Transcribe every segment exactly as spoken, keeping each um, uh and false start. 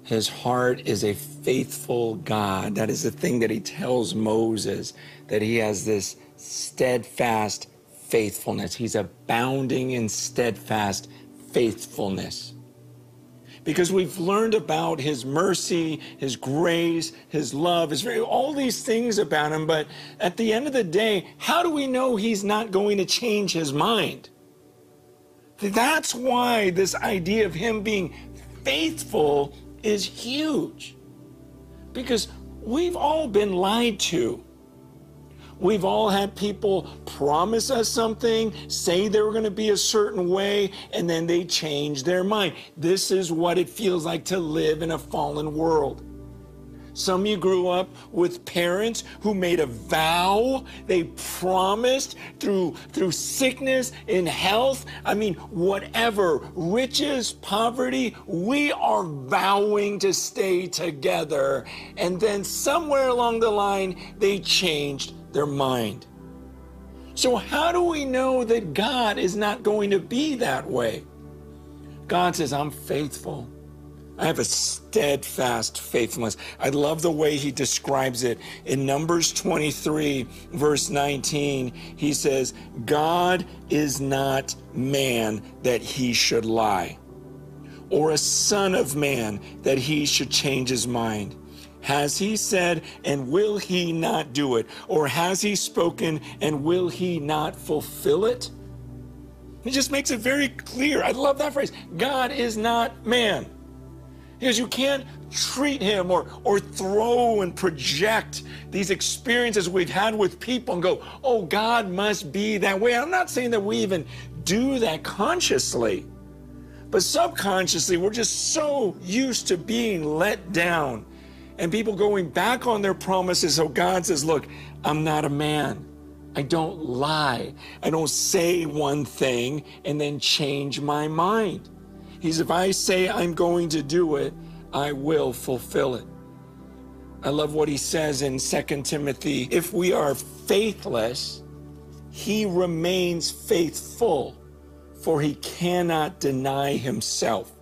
His heart is a faithful God. That is the thing that he tells Moses, that he has this steadfast faithfulness. He's abounding in steadfast faithfulness. Because we've learned about his mercy, his grace, his love, his all these things about him. But at the end of the day, how do we know he's not going to change his mind? That's why this idea of him being faithful is huge. Because we've all been lied to. We've all had people promise us something, say they were going to be a certain way, and then they change their mind. This is what it feels like to live in a fallen world. Some of you grew up with parents who made a vow. They promised through, through sickness, in health, I mean, whatever, riches, poverty, we are vowing to stay together. And then somewhere along the line, they changed their mind. So how do we know that God is not going to be that way? God says, I'm faithful. I have a steadfast faithfulness. I love the way he describes it. In Numbers twenty-three, verse nineteen, he says, God is not man that he should lie, or a son of man that he should change his mind. Has he said, and will he not do it? Or has he spoken, and will he not fulfill it? He just makes it very clear. I love that phrase. God is not man. Because you can't treat him or, or throw and project these experiences we've had with people and go, oh, God must be that way. I'm not saying that we even do that consciously, but subconsciously, we're just so used to being let down and people going back on their promises. So God says, look, I'm not a man. I don't lie. I don't say one thing and then change my mind. He says, if I say I'm going to do it, I will fulfill it. I love what he says in Second Timothy. If we are faithless, he remains faithful, for he cannot deny himself.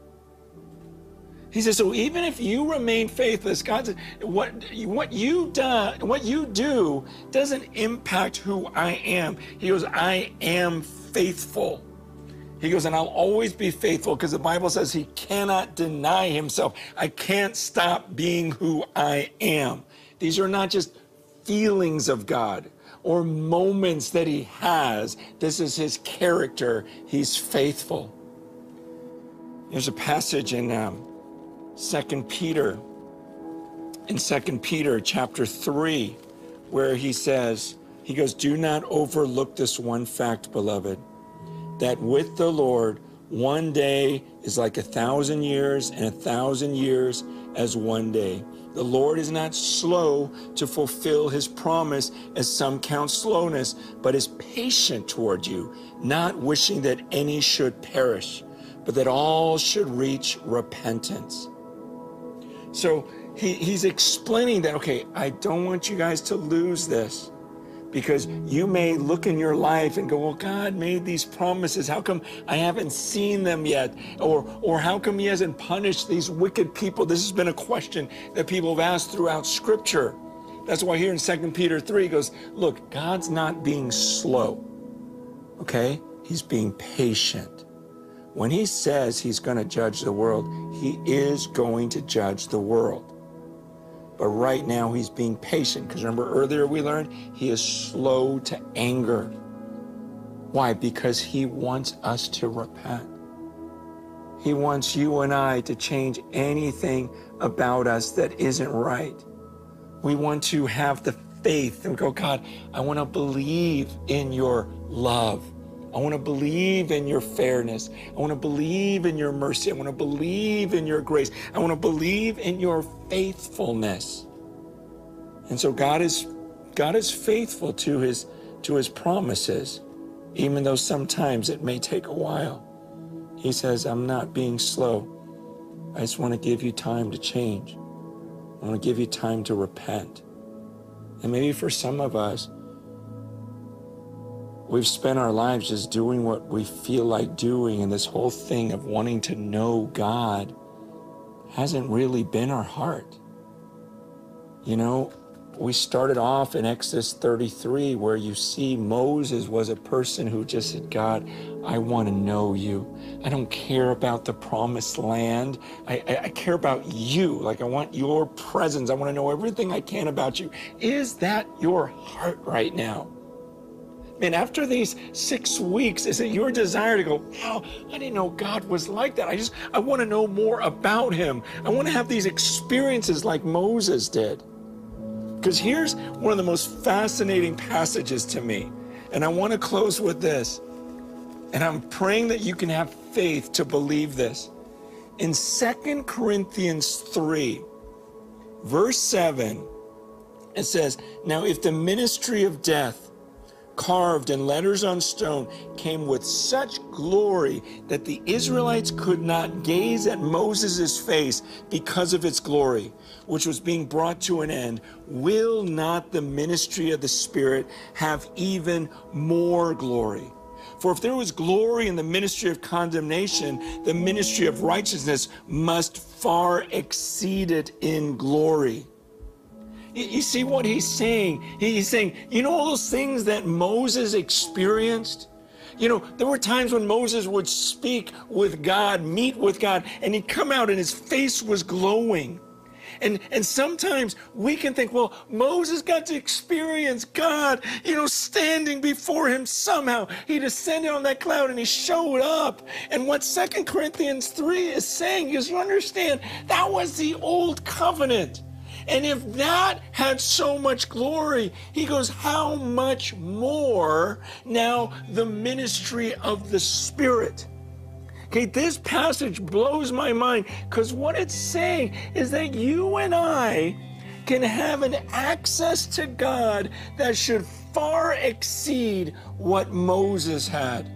He says, so even if you remain faithless, God says, what, what, you do, what you do doesn't impact who I am. He goes, I am faithful. He goes, and I'll always be faithful, because the Bible says he cannot deny himself. I can't stop being who I am. These are not just feelings of God or moments that he has. This is his character. He's faithful. There's a passage in um, Second Peter, in Second Peter chapter three, where he says, he goes, do not overlook this one fact, beloved, that with the Lord, one day is like a thousand years, and a thousand years as one day. The Lord is not slow to fulfill his promise, as some count slowness, but is patient toward you, not wishing that any should perish, but that all should reach repentance. So he, he's explaining that, okay, I don't want you guys to lose this. Because you may look in your life and go, well, God made these promises. How come I haven't seen them yet? Or, or how come he hasn't punished these wicked people? This has been a question that people have asked throughout Scripture. That's why here in Second Peter three he goes, look, God's not being slow, okay? He's being patient. When he says he's going to judge the world, he is going to judge the world. But right now he's being patient, because remember earlier we learned he is slow to anger. Why? Because he wants us to repent. He wants you and I to change anything about us that isn't right. We want to have the faith and go, God, I want to believe in your love. I want to believe in your fairness. I want to believe in your mercy. I want to believe in your grace. I want to believe in your faithfulness. And so God is, God is faithful to his, to his promises, even though sometimes it may take a while. He says, I'm not being slow. I just want to give you time to change. I want to give you time to repent. And maybe for some of us, we've spent our lives just doing what we feel like doing, and this whole thing of wanting to know God hasn't really been our heart. You know, we started off in Exodus thirty-three, where you see Moses was a person who just said, God, I want to know you. I don't care about the promised land. I, I, I care about you. Like, I want your presence. I want to know everything I can about you. Is that your heart right now? Man, after these six weeks, is it your desire to go, wow, I didn't know God was like that. I just, I want to know more about him. I want to have these experiences like Moses did. Because here's one of the most fascinating passages to me. And I want to close with this. And I'm praying that you can have faith to believe this. In Second Corinthians three, verse seven, it says, now if the ministry of death, carved in letters on stone, came with such glory that the Israelites could not gaze at Moses' face because of its glory, which was being brought to an end, will not the ministry of the Spirit have even more glory? For if there was glory in the ministry of condemnation, the ministry of righteousness must far exceed it in glory. You see what he's saying? He's saying, you know all those things that Moses experienced? You know, there were times when Moses would speak with God, meet with God, and he'd come out and his face was glowing. And, and sometimes we can think, well, Moses got to experience God, you know, standing before him somehow. He descended on that cloud and he showed up. And what Second Corinthians three is saying is, you understand, that was the old covenant. And if that had so much glory, he goes, how much more now the ministry of the Spirit? Okay, this passage blows my mind, because what it's saying is that you and I can have an access to God that should far exceed what Moses had.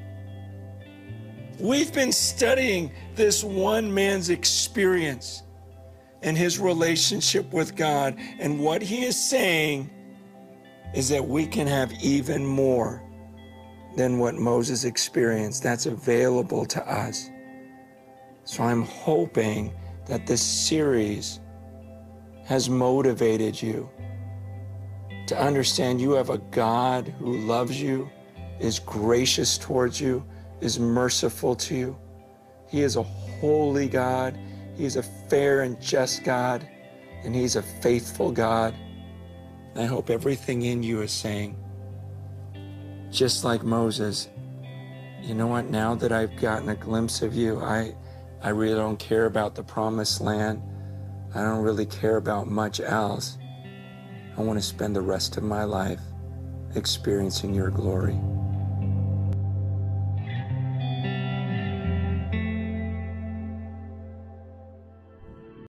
We've been studying this one man's experience and his relationship with God, and what he is saying is that we can have even more than what Moses experienced that's available to us. So I'm hoping that this series has motivated you to understand you have a God who loves you, is gracious towards you, is merciful to you. He is a holy God. He's a fair and just God, and he's a faithful God. And I hope everything in you is saying, just like Moses, you know what, now that I've gotten a glimpse of you, I, I really don't care about the promised land. I don't really care about much else. I want to spend the rest of my life experiencing your glory.